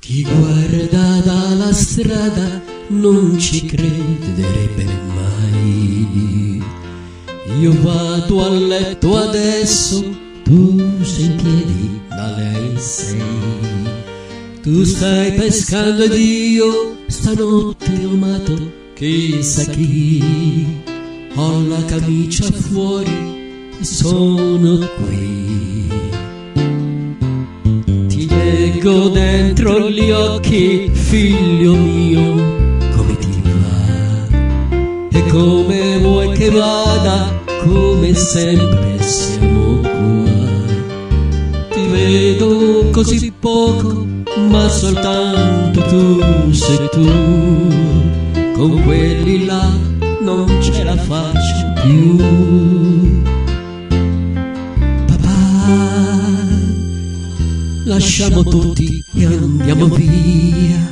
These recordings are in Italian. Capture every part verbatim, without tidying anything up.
Chi guarda dalla strada non ci crederebbe mai. Io vado a letto adesso, tu sei in piedi dalle sei. Tu stai pescando ed io stanotte ho amato chissà chi. Ho la camicia fuori e sono qui. Ti leggo dentro gli occhi, figlio mio, come ti va e come vuoi che vada, come sempre siamo qua. Ti vedo così poco, ma soltanto tu sei tu. Con quelli là non ce la faccio più. Papà, lasciamo tutti e andiamo via.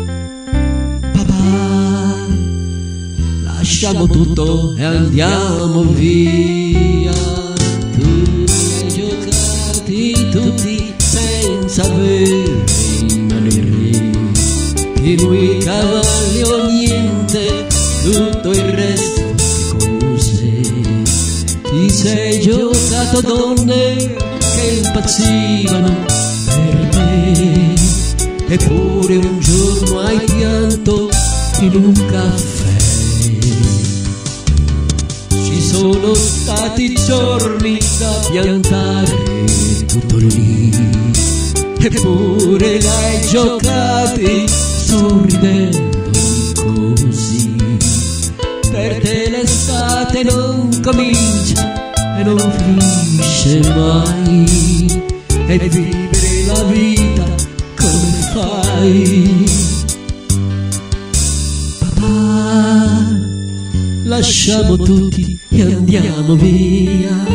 Papà, lasciamo tutto e andiamo via. Tu hai giocati tutti senza avere i tuoi cavalli o niente, tutto il resto di cose. Ti sei giocato donne che impazzivano per te, eppure un giorno hai pianto in un caffè. Ci sono stati giorni da piantare tutto lì, eppure l'hai giocati sorridendo così. Per te l'estate non comincia e non finisce mai, e vivere la vita come fai. Papà, lasciamo tutti e andiamo via.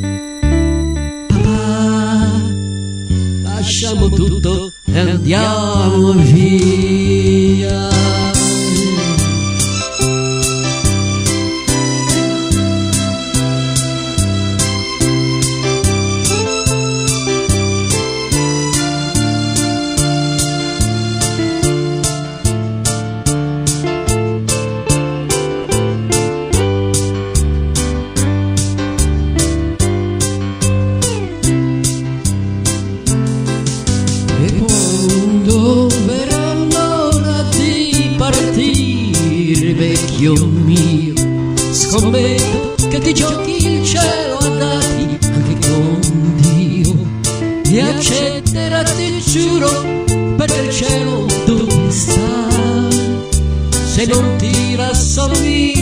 Papà, lasciamo tutto e andiamo via. Vecchio mio, scommetto che ti giochi il cielo a dati anche con Dio, e accetterà, ti giuro, per il cielo dove sta, se non ti rassomigli